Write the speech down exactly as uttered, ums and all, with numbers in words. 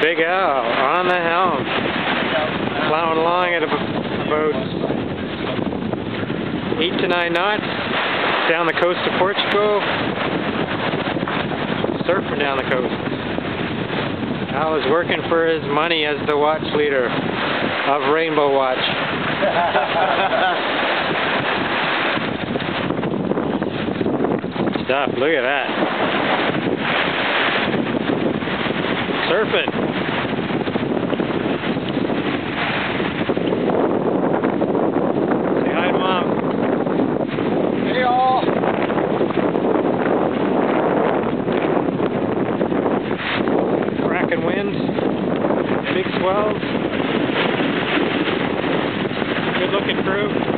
Big Al on the helm, plowing along at about eight to nine knots down the coast of Portugal, surfing down the coast. Al is working for his money as the watch leader of Rainbow Watch. Stuff, look at that. Surfing. Say hi to Mom. Hey all. Cracking winds, big swells. Good looking crew.